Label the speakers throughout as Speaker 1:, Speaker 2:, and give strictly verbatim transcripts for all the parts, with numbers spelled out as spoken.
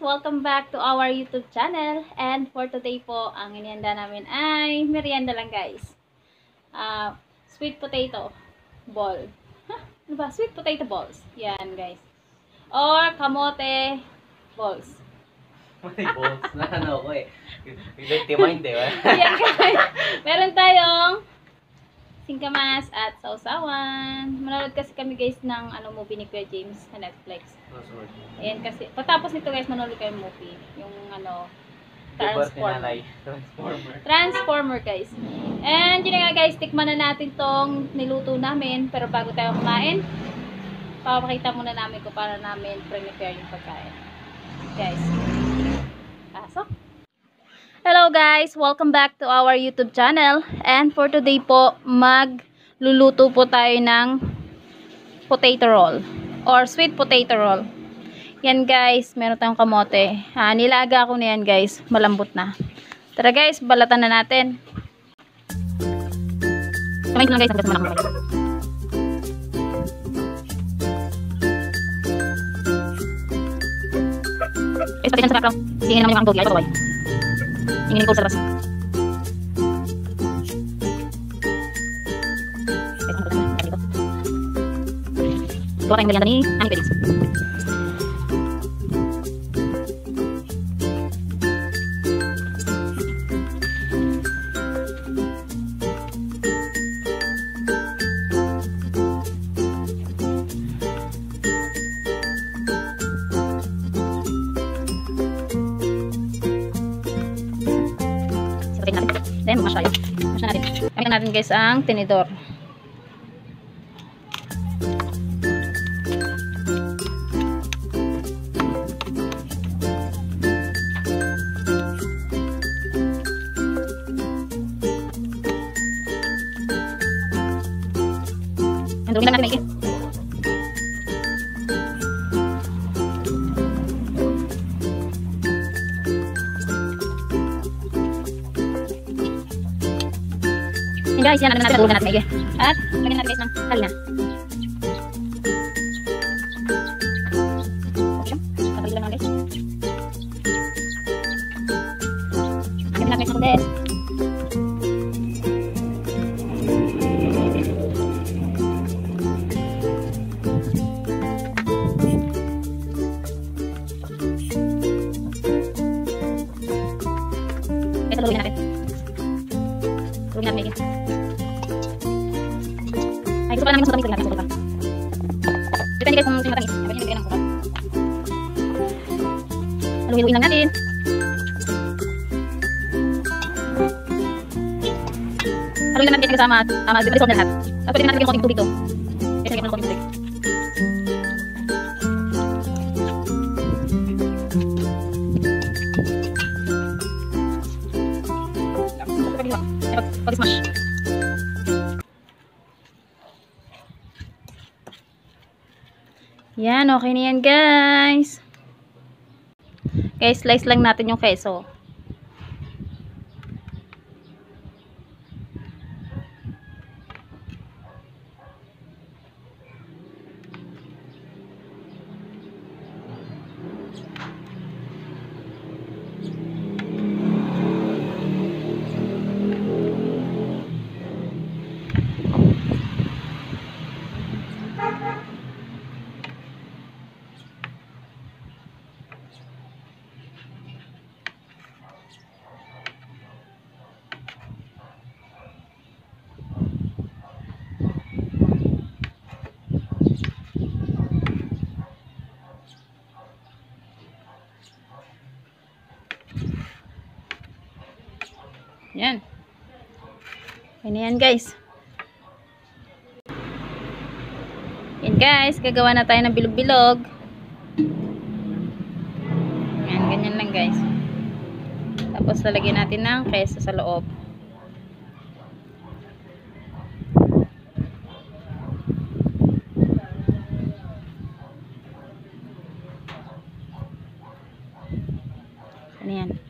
Speaker 1: Welcome back to our YouTube channel. And for today po, ang inihanda namin ay merienda lang guys. Uh, sweet potato ball. Huh? Ano ba? Sweet potato balls. Yan guys. Or kamote balls.
Speaker 2: Kamote balls na ano ko eh. Dirty mind eh.
Speaker 1: Yan guys. Meron tayong singkamas at sausawan. Manonood kasi kami guys ng ano movie ni Kuya James sa Netflix. Ayan kasi, patapos nito guys, manonood kayo ng movie. Yung ano, Transformer.
Speaker 2: Transformer.
Speaker 1: Transformer guys. And yun nga guys, tikman na natin tong niluto namin. Pero bago tayo kumain, papakita muna namin kung paano namin prepare yung pagkain. Guys, pasok! Hello guys! Welcome back to our YouTube channel. And for today po, magluluto po tayo ng potato roll or sweet potato roll. Yan guys, meron tayong kamote. Ha, nilaga ko na yan guys, malambot na. Tara guys, balatan na natin. Kamay ko lang guys, hanggang sa malambot. Guys, pati sa background, singin naman yung ang gogi. Ay, pagaway. Inginin ko sa labas. Gawa tayong merienda ni Ani Pedix. Then, mash tayo. Mash na natin. Gamitan natin guys ang tinidor. Ang dumi lang natin maigi. Yan guys, yan, ano natin, natulungan natin maigi. At, lagyan natin guys ng harina. Okay, kapag lang guys. Lagyan natin guys ng kundes. Ito, lagyan natin. Lagyan natin maigi. Ay, gusto pa namin masukami, natin sukot pa. Depende guys kung gusto nyo matamis. Dapat nyo nilagyan ng sukot. Haluin-haluin lang natin. Haluin lang natin guys kasama. Tama, di ba dissolve na lahat. Tapos pwede natin lagyan ng konting tubig to. Kasi lagyan ng konting tubig. Pag-smash. Yan, okay na yan guys. Guys, slice lang natin yung keso. Yan. Yan yan guys. Yan guys, gagawa na tayo ng bilog-bilog. Yan, ganyan lang guys. Tapos lalagyan natin ng keso sa loob. Ano yan?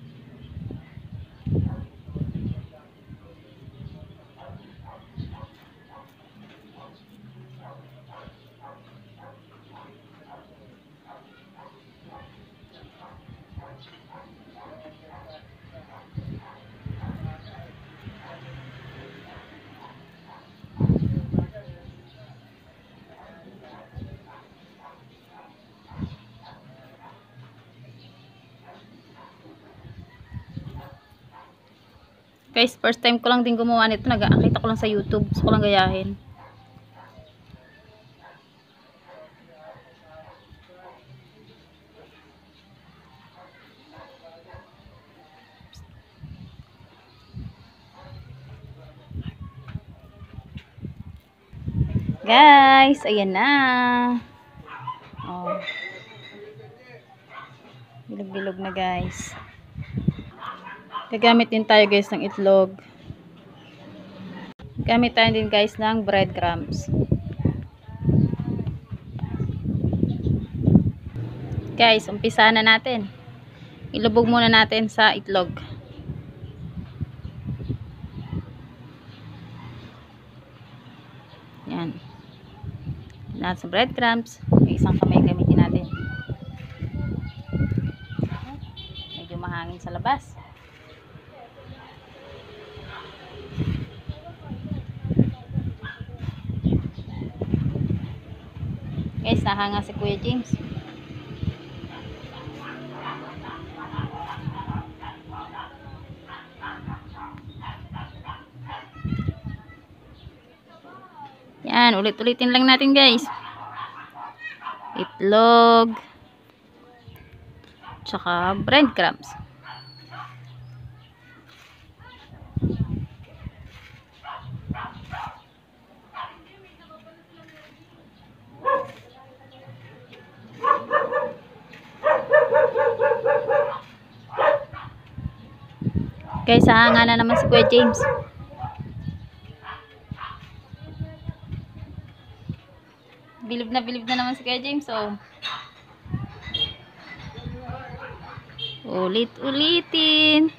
Speaker 1: Guys, first time ko lang din gumawa nito. Nag-aakita ko lang sa YouTube. Gusto ko lang gayahin. Guys, ayan na. Oh. Bilog-bilog na guys. Gagamit din tayo guys ng itlog. Gamit tayo din guys ng breadcrumbs. Guys, umpisa na natin. Ilubog muna natin sa itlog. Yan. Lahat sa breadcrumbs. May isang kamay gamitin natin. Medyo mahangin sa labas. Guys, nahanga si Kuya James. Yan, ulit-ulitin lang natin guys. Itlog. Tsaka breadcrumbs. Guys, hanga na naman si Kuya James. Bilib na bilib na naman si Kuya James. So, ulit-ulitin.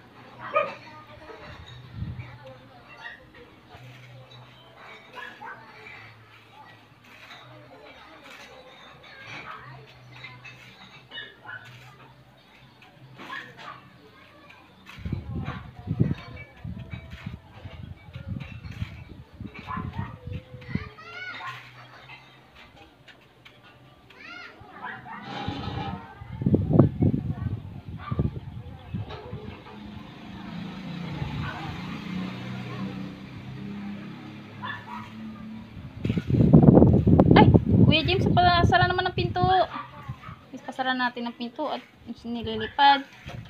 Speaker 1: Kuya James, pasara naman ng pinto. Is pasara natin ng pinto at nililipad.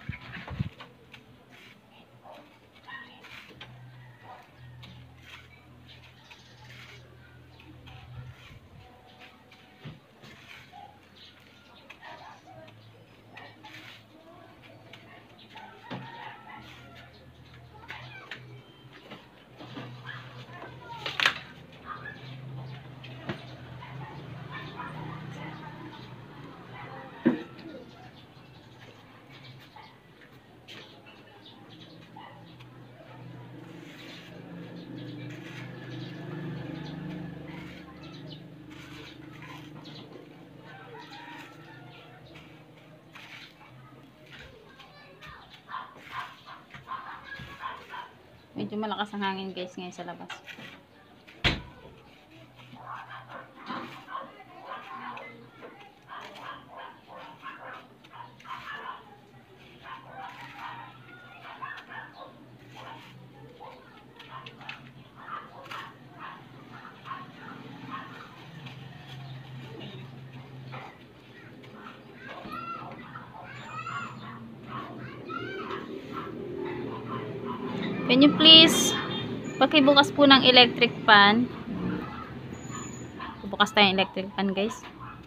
Speaker 1: Medyo malakas ang hangin guys ngayon sa labas. Can you please pakibukas po ng electric fan? Bukas tayong electric fan guys.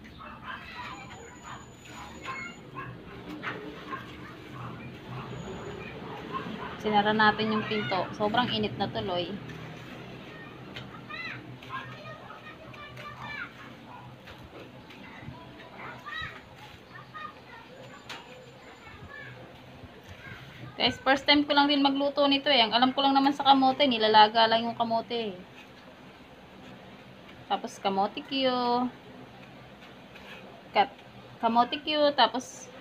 Speaker 1: Sinara natin yung pinto. Sobrang init na tuloy. Guys, first time ko lang din magluto nito eh. Ang alam ko lang naman sa kamote, nilalaga lang yung kamote. Tapos kamote Q. Kat, kamote Q. Tapos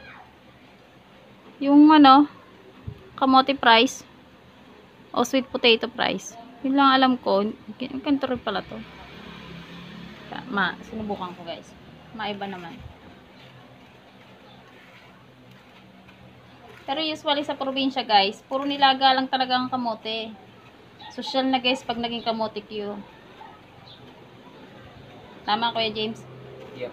Speaker 1: yung ano, kamote fries. O sweet potato fries. Yun lang alam ko. Ganito rin pala to. Ma, sinubukan ko guys. Maiba naman. Pero usually sa probinsya guys, puro nilaga lang talaga ang kamote. Social na guys pag naging kamote Q. Tama Kuya James?
Speaker 2: Yep.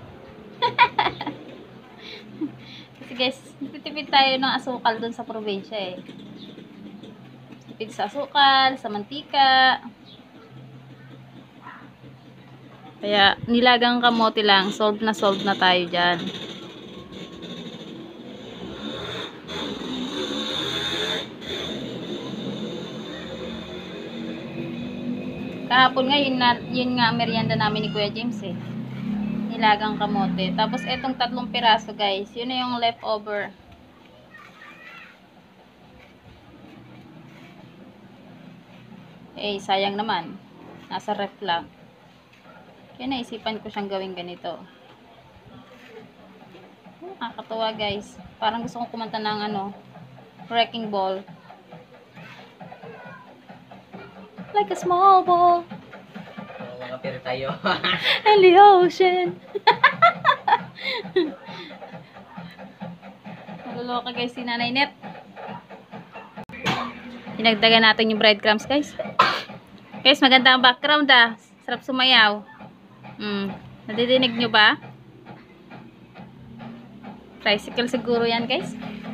Speaker 1: Kasi guys, nagtitipid tayo ng asukal dun sa probinsya eh. Tipid sa asukal, sa mantika. Kaya nilagang kamote lang, solve na solve na tayo dyan. Kahapon nga, yun, na, yun nga ang merienda namin ni Kuya James eh. Nilagang kamote. Tapos etong tatlong piraso guys, yun na yung leftover. Eh, sayang naman. Nasa ref lang. Kaya naisipan ko siyang gawin ganito. Nakakatuwa guys. Parang gusto kong kumanta ng ano, wrecking ball. Like a small ball.
Speaker 2: Mga mga pero tayo.
Speaker 1: And the ocean. Naloloka guys si Nanay Net. Dinagdagan natin yung breadcrumbs guys. Guys, maganda ang background ah. Sarap sumayaw. Hmm. Nadidinig nyo ba? Tricycle siguro yan guys.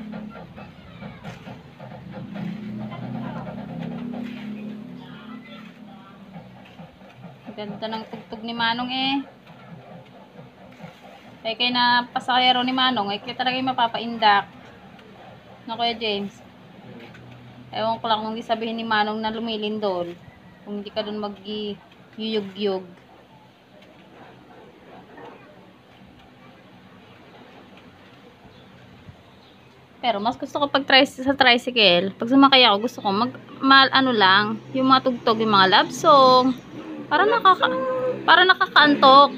Speaker 1: Ganda ng tugtog ni Manong eh. Kaya kaya na pasakero ni Manong, eh kaya talaga yung mapapaindak. No, Kuya James? Ewan ko lang kung sabihin ni Manong na lumilindol. Kung hindi ka dun mag-yuyug-yug. Pero mas gusto ko pag tricycle, sa tricycle, pag sumakay ako, gusto ko mag, mal, ano lang, yung mga tugtog, yung mga love song. Para nakaka para nakakaantok.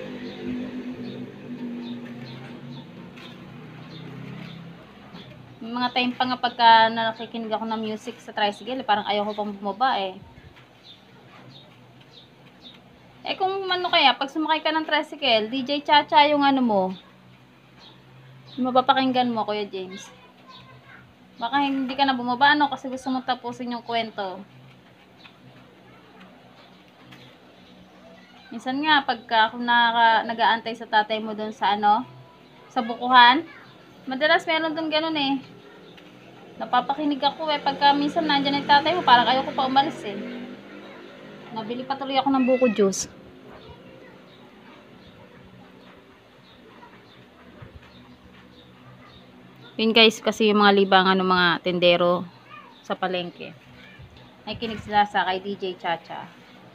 Speaker 1: May mga time pa nga pagka nakikinig ako ng music sa tricycle, parang ayaw ko pang bumaba eh. Eh kung ano kaya, pag sumakay ka ng tricycle, D J Chacha yung ano mo. Yung mapapakinggan mo, Kuya James. Baka hindi ka na bumaba, ano, kasi gusto mo tapusin yung kwento. Minsan nga, pagka kung nag-aantay sa tatay mo doon sa ano, sa bukuhan, madalas meron doon ganun eh. Napapakinig ako eh, pagka minsan nandyan yung tatay mo, parang ayoko pa umalis eh. Nabili pa tuloy ako ng buko juice. Yun guys, kasi yung mga libangan ng mga tendero sa palengke. Nakikinig sila sa kay D J Chacha.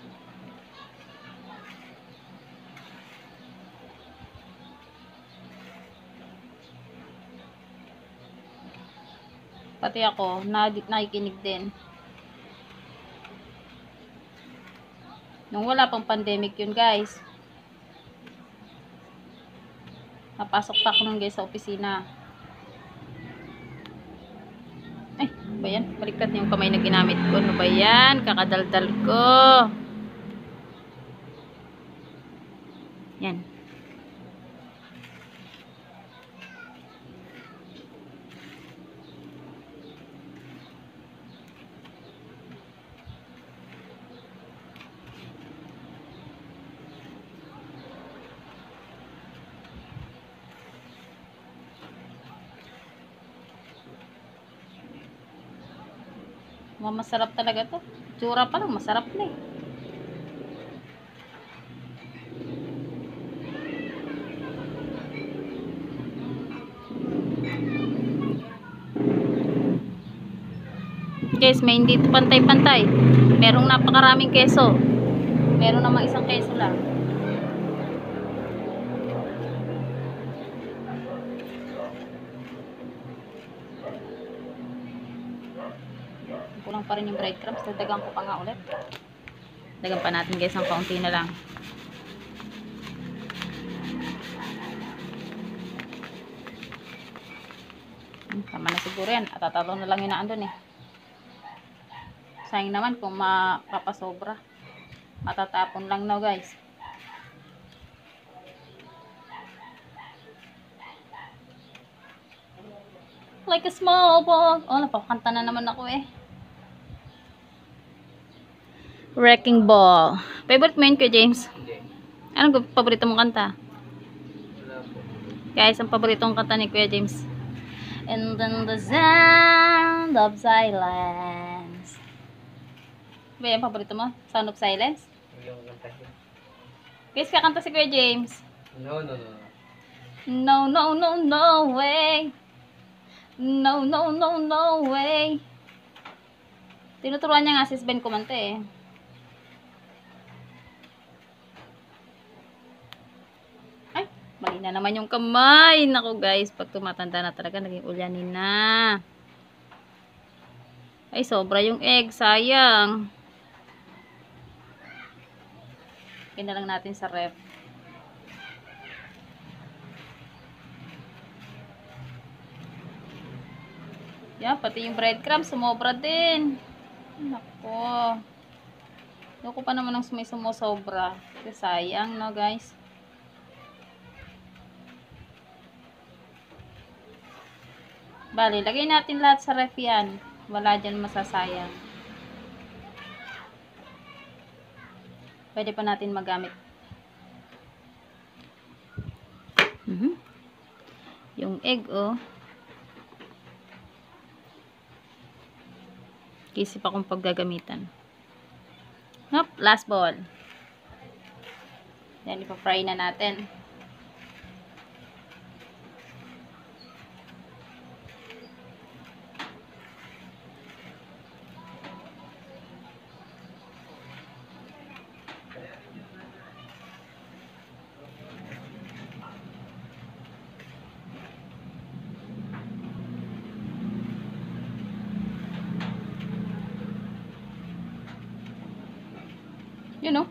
Speaker 1: Pati ako, na nakikinig din. Nung wala pang pandemic yun guys. Napasok pa ako nun guys sa opisina. Ay, ano ba yan? Baliktad na yung kamay na ginamit ko. Ano ba yan? Kakadaldal ko. Yan. Masarap talaga to. Tsura pa lang, masarap na eh. Guys, may hindi ito pantay-pantay. Merong napakaraming keso. Meron namang isang keso lang. Kulang pa rin yung breadcrumbs. Dadagan ko pa nga ulit. Dagan pa natin guys ng kaunti na lang. Hmm, tama na siguro yan. At tatalo na lang yun na andun eh. Sayang naman kung makapasobra. Matatapon lang na guys. like a small ball. Oh, napakanta na naman ako eh. Wrecking Ball. Favorite mo yun, Kuya James?
Speaker 2: Hindi.
Speaker 1: Anong paborito mong kanta?
Speaker 2: Wala po.
Speaker 1: Guys, ang paboritong kanta ni Kuya James. And then the sound of silence. Ba yan, paborito mo? Sound of silence?
Speaker 2: Yung kanta niya.
Speaker 1: Guys, kakanta si Kuya James.
Speaker 2: No, no, no.
Speaker 1: No, no, no, no way. No, no, no, no way. Tinuturuan niya nga si Ben kumanta eh. Ay, mali na naman yung kamay. Naku guys, pag tumatanda na talaga, naging ulyanin na. Ay, sobra yung egg. Sayang. Kaya lang natin sa ref. Yan, pati yung breadcrumbs, sumobra din. Nako. Loko pa naman ng may sumusobra. Kasi sayang, no guys. Bali, lagay natin lahat sa ref yan. Wala dyan masasayang. Pwede pa natin magamit. Mm-hmm. Yung egg, oh. Isip akong paggagamitan. Hop, last ball. Yan, ipa-fry na natin. You know.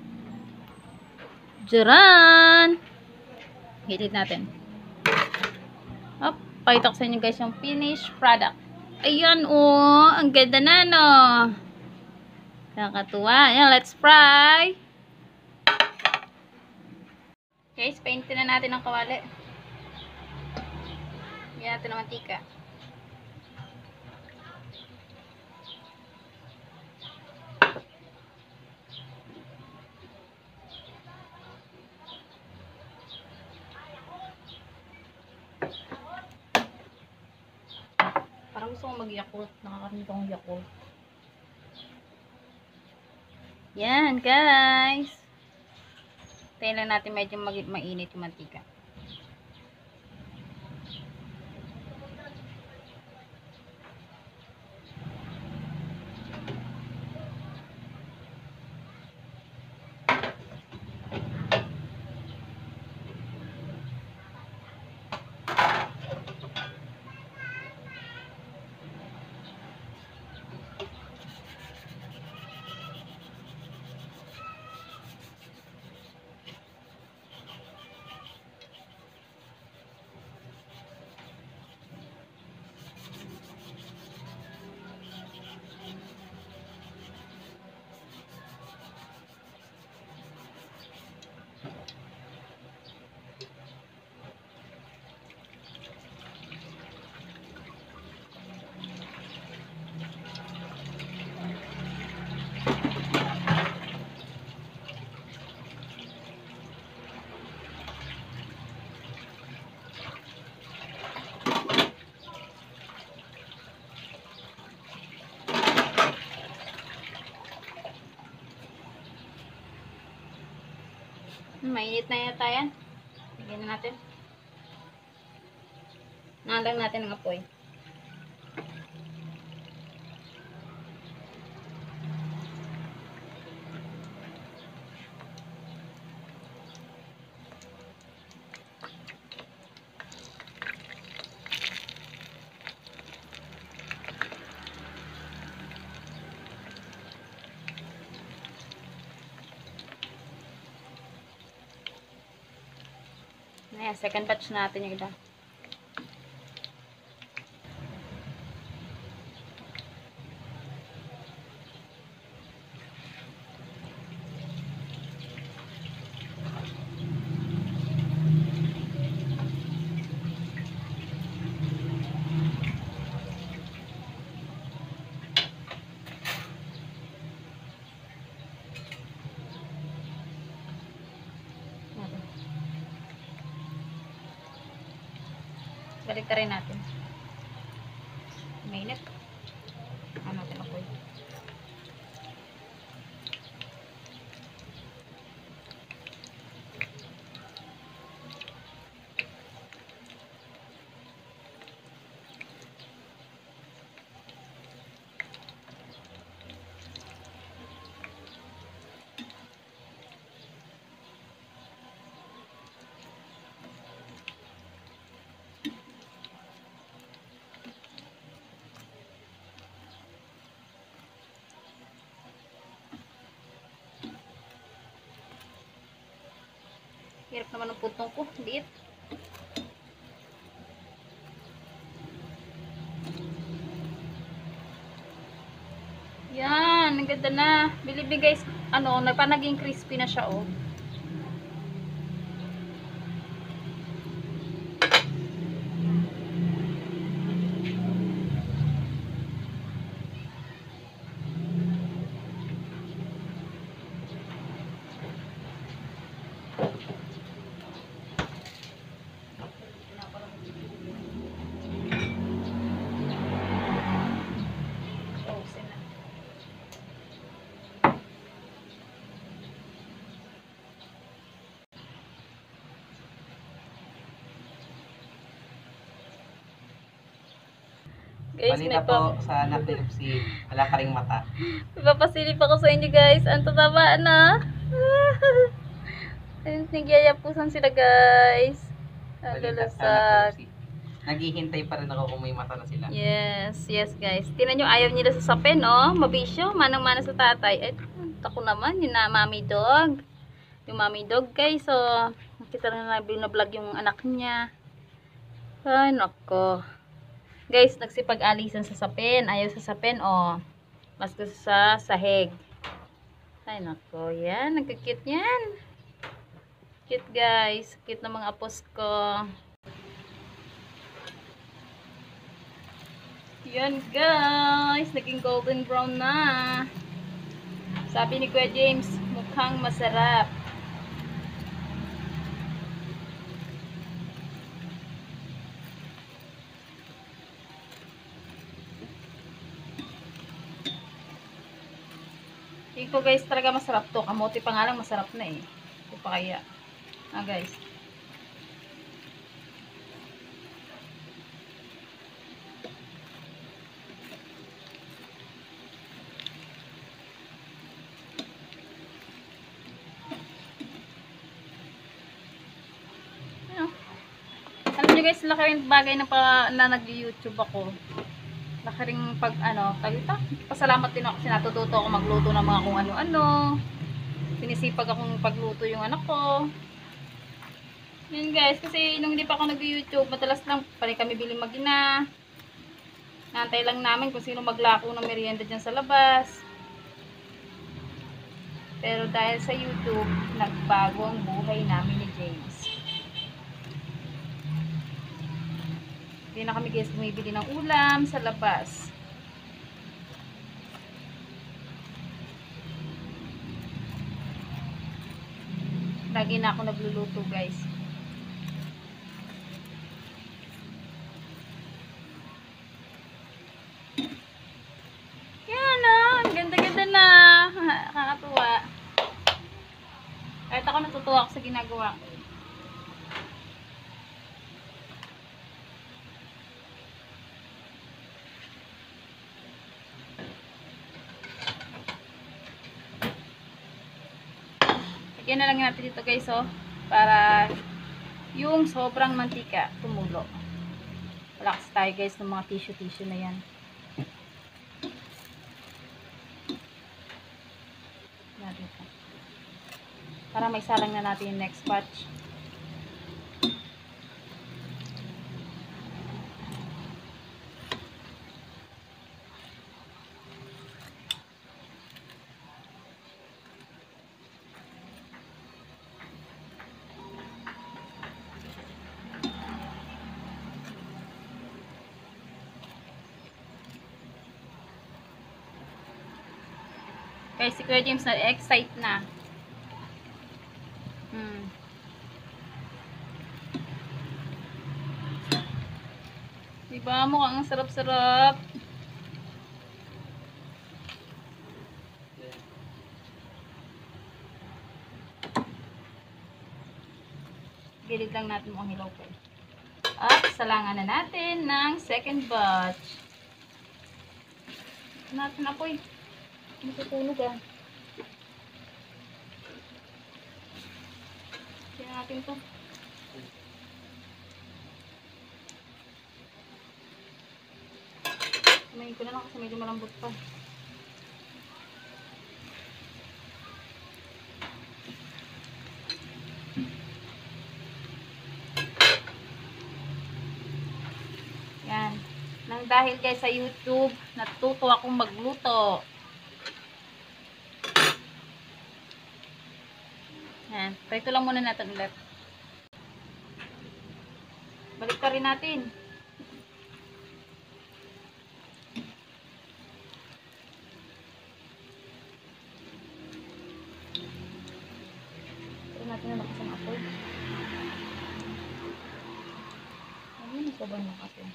Speaker 1: Jaran! Hitit natin. Hop, pakita ko sa inyo guys yung finished product. Ayan oh, ang ganda na no. Nakakatuwa. Ayan, let's fry. Guys, paintin na natin ang kawali. Yan natin ng mantika. Parang gusto kong mag-yakult. Nakakarinig akong yakult. Yan, guys. Tayo lang natin medyo mainit yung mantika. Mainit na yata yan. Lagyan na natin. Nalang natin ang apoy. Ayan, second batch natin yung iba. Balik rin natin. Mainit. Ano natin ako yun. Hirap naman ang putong ko. Liit. Yan. Ang ganda na. Believe me guys, ano, nagpanaging crispy na siya, oh. Guys, may
Speaker 2: Balita
Speaker 1: pa
Speaker 2: po sa anak ni Lupsi, wala pa ring mata.
Speaker 1: papasilip ako sa inyo guys. Ang tataba na. Nagyayapusan sila guys. Ang
Speaker 2: Balita sa anak ni
Speaker 1: lulusag.
Speaker 2: Lupsi. Naghihintay pa rin ako kung may mata na sila.
Speaker 1: Yes, yes guys. Tinan nyo, ayaw nila sa sapin, oh. Mabisyo, manang-mana sa tatay. Eh, ako naman, yun na, mommy dog. Yung mommy dog guys, so, nakita na na vlog yung anak niya. Ay, nako. Guys, nagsipag-alisan sa sapin. Ayaw sa sapin, oh. Mas gusto sa sahig. Ay, nako. Yan, nagkakit yan. Cute guys. Cute na mga apos ko. Yan guys, naging golden brown na. Sabi ni Kuya James, mukhang masarap. Tingin ko guys, talaga masarap to. Kamote pa nga lang masarap na eh. Ito pa kaya. Ah guys. Alam nyo guys, laki rin bagay na, pa, na nag-YouTube ako. Laki rin pag ano, tagita. Pasalamat din ako kasi natututo ako magluto ng mga kung ano-ano. Sinisipag akong pagluto yung anak ko. Yun guys, kasi nung hindi pa ako nag-YouTube, madalas lang pari kami bili mag-ina. Nantay lang namin kung sino maglako ng merienda dyan sa labas. Pero dahil sa YouTube, nagbago ang buhay namin ni James. Hindi na kami guys bumibili ng ulam sa labas. Lagi na ako nagluluto guys. Yan na, ang ganda-ganda na. Nakakatuwa. Kahit ako natutuwa ako sa ginagawa ko. Lagyan na lang natin dito guys, oh, para yung sobrang mantika tumulo. Relax tayo guys ng mga tissue-tissue na yan. Dito. Para may salang na natin yung next batch. Guys, si Kuya James na-excite na. Hmm. Diba? Mukhang ang sarap-sarap. Gilid lang natin mukhang hilaw po. At salangan na natin ng second batch. Natin apoy. Masutunog ah. Tingnan natin to. Kumain ko na lang kasi medyo malambot pa. Yan. Nang dahil guys sa YouTube, natuto akong magluto. Yan. Prito lang muna natin ulit. Balik ka rin natin. Try natin na lakas ang apoy. Ayun, sobrang lakas eh.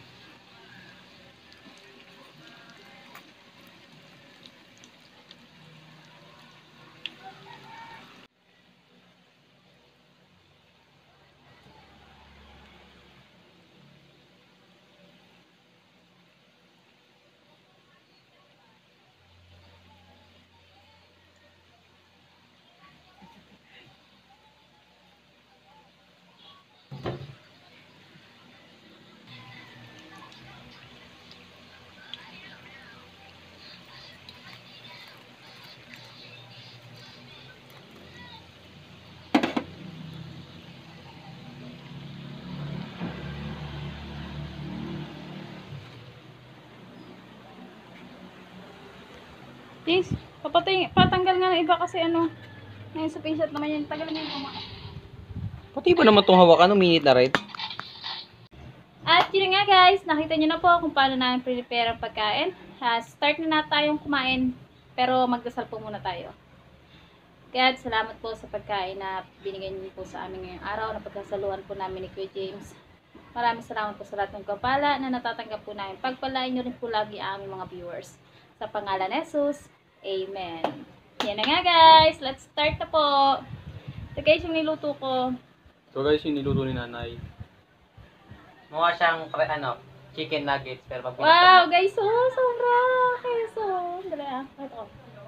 Speaker 1: Please, papatay, patanggal nga ng iba kasi ano, ngayon sa pinset naman yan, tagal nga yung kumain.
Speaker 2: Pati ba naman itong hawakan? Uminit na rin.
Speaker 1: At yun nga guys, nakita nyo na po kung paano namin prepare ang pagkain. Uh, start na na tayong kumain, pero magdasal po muna tayo. God, salamat po sa pagkain na binigay niyo po sa amin ngayong araw, na pagkasaluhan po namin ni Kuya James. Maraming salamat po sa lahat ng kapala na natatanggap po namin. Pagpalain nyo rin po lagi ang aming mga viewers. Sa pangalan ni Jesus, Amen. Yan na nga guys, let's start na po. Ito guys yung niluto ko.
Speaker 2: So guys, yung niluto ni nanay. Mukha siyang ano, chicken nuggets. Pero pag
Speaker 1: Wow guys, oh, sobra keso. Dali ah, ito.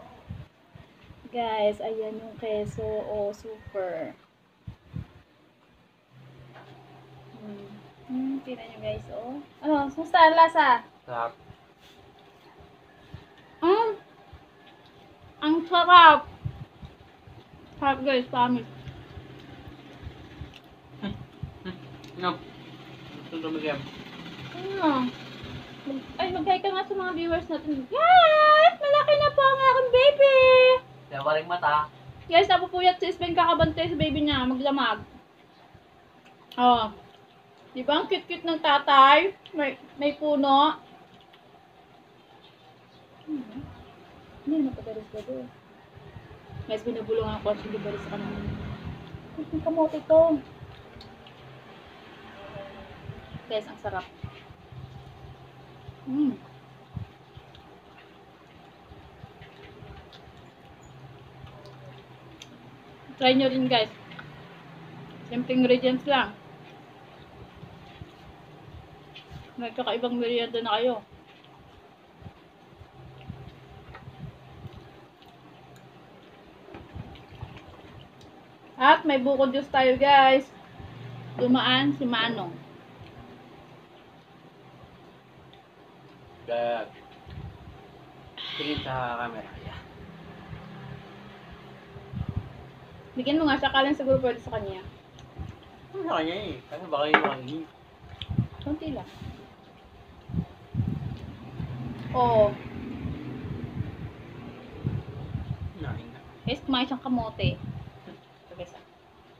Speaker 1: Guys, ayan yung keso. Oh, super. Hmm, hmm tingnan nyo guys, oh. Ano, sumusta ang lasa?
Speaker 2: Sarap.
Speaker 1: Mm. Ang sarap. Sarap guys, promise.
Speaker 2: No. Ito tumigyan.
Speaker 1: Ano? Mag- Ay, mag-hi ka nga sa mga viewers natin. Guys, malaki na po ang aking baby.
Speaker 2: Kaya waring mata.
Speaker 1: Guys, napupuyat si Sven kakabantay sa baby niya. Maglamag. Oh. Di ba ang cute-cute ng tatay? May, may puno. Hmm. Hindi, napadaris ka doon. Guys, binubulungan ko ang silibaris sa kanila. Ang kamote ito. Guys, ang sarap. Mm. Try nyo rin guys. Simple ingredients lang. May kakaibang merienda na kayo. At may bukod juice tayo guys. Dumaan si Manong.
Speaker 2: Kaya tingin sa camera. Yeah.
Speaker 1: Bigyan mo nga siya, kalang siguro pwede sa kanya.
Speaker 2: Ano sa kanya eh? Kasi baka yung kanini.
Speaker 1: Kunti lang. Oo.
Speaker 2: Nain na.
Speaker 1: Guys, kumain siyang kamote. Ito guys ah.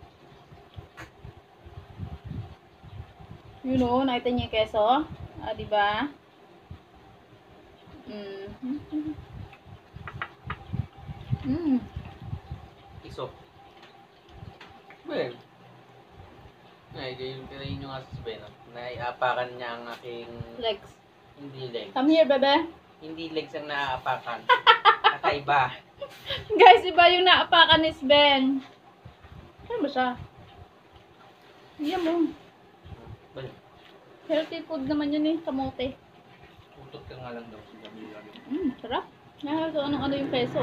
Speaker 1: You know, nakita niyo yung keso? Ah, diba? Mm. Mm.
Speaker 2: Iso. Well. Ay, yung tirayin nyo nga sa Sven, naiapakan niya ang aking...
Speaker 1: Legs.
Speaker 2: Hindi legs.
Speaker 1: Come here, bebe.
Speaker 2: Hindi legs ang naaapakan. Kakaiba.
Speaker 1: Guys, iba yung naapakan ni Sven. Ano ba siya? Iyan mo.
Speaker 2: Bal,
Speaker 1: Healthy food naman yun eh, kamote.
Speaker 2: utot ka nga lang daw sa gabi.
Speaker 1: Mmm, sarap. Nga, so anong ano yung peso.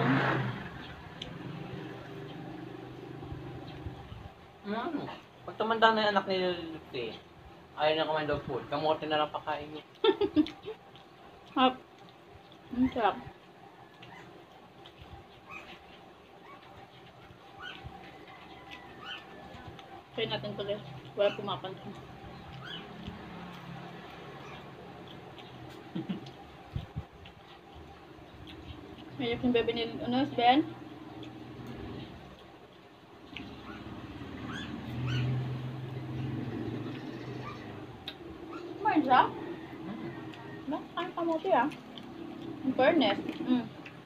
Speaker 2: Mm. Pag tumanda na yung anak ni Lute, ayaw na kumain daw food. Kamote na lang pakain niya.
Speaker 1: Hap. Mmm, sarap. Try natin ito guys. Wala pumapansin. Mayroon yung bebe ni ano, Sven. Kumain siya?
Speaker 2: Mm.
Speaker 1: Nakakain kamote ah. In fairness. Mm.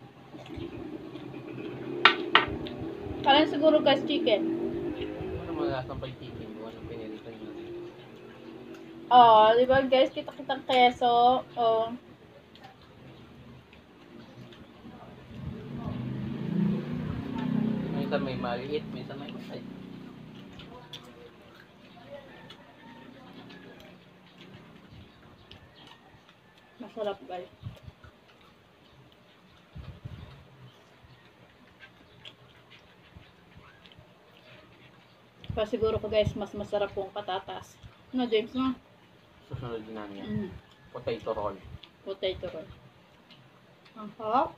Speaker 1: Kala siguro guys chicken.
Speaker 2: Ano naman lasang pag chicken? Buwan ang pinilitan nyo.
Speaker 1: Oh, di ba guys, kita-kitang keso. Oh.
Speaker 2: Minsan may maliit, minsan may malay.
Speaker 1: Masarap guys. Pa siguro ko guys, mas masarap kung patatas. No, James, no?
Speaker 2: Susunod din namin yan.
Speaker 1: Mm.
Speaker 2: Potato roll.
Speaker 1: Potato roll. Ang sarap.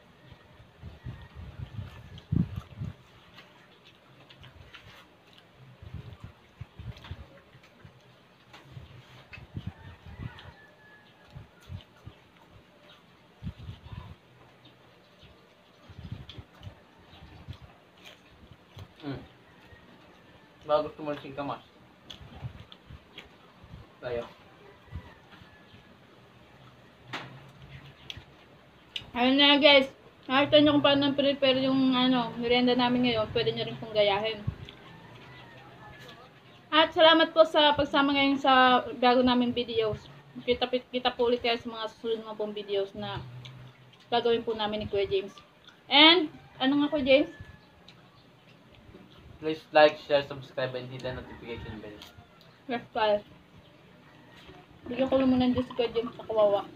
Speaker 2: Mm. Bago tumalsing ka mas. Tayo.
Speaker 1: Ayun na guys. Nakita nyo kung paano prepare yung ano, merienda namin ngayon. Pwede nyo rin pong gayahin. At salamat po sa pagsama ngayon sa bago namin videos. Kita, kita po ulit kayo sa mga susunod mga pong videos na gagawin po namin ni Kuya James. And, ano nga Kuya James?
Speaker 2: Please like, share, subscribe, and hit the notification bell.
Speaker 1: Yes, guys. Bigyan ko lang muna ng Diyos Kuya James sa kawawa.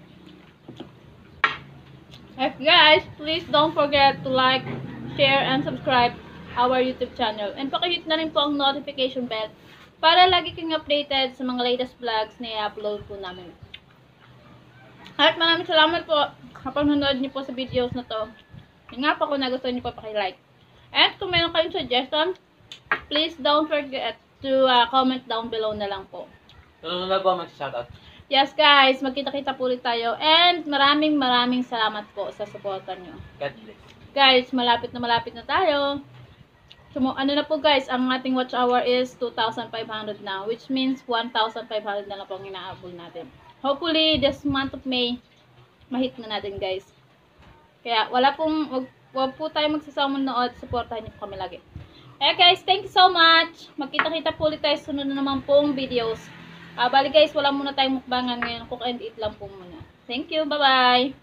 Speaker 1: Yes, guys, please don't forget to like, share, and subscribe our YouTube channel. And pakihit na rin po ang notification bell para lagi kang updated sa mga latest vlogs na i-upload po namin. At maraming salamat po kapag nanonood niyo po sa videos na to. Yun nga po kung nagustuhan niyo po pakilike. And kung meron kayong suggestion, please don't forget to uh, comment down below na lang po.
Speaker 2: Susunod po mag-shoutout.
Speaker 1: Yes guys, magkita-kita po ulit tayo. And maraming maraming salamat po sa suporta nyo.
Speaker 2: God bless.
Speaker 1: Guys, malapit na malapit na tayo. So, ano na po guys, ang ating watch hour is two thousand five hundred na. Which means one thousand five hundred na lang po ang inaabol natin. Hopefully, this month of May, mahit na natin guys. Kaya wala pong, wag, wag po tayo magsasama nood. Supportahan niyo po kami lagi. Eh guys, thank you so much. Magkita-kita po ulit tayo sa sunod na naman pong videos. Uh, bali guys, wala muna tayong mukbangan ngayon. Cook and eat lang po muna. Thank you. Bye-bye.